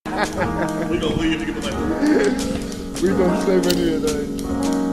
We gonna leave and get the We gonna stay right here, though.